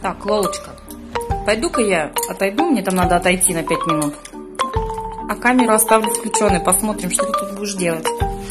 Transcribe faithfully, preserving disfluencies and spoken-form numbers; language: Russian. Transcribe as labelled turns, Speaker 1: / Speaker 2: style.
Speaker 1: Так, Лолочка, пойду-ка я отойду, мне там надо отойти на пять минут. А камеру оставлю включенной, посмотрим, что ты тут будешь делать.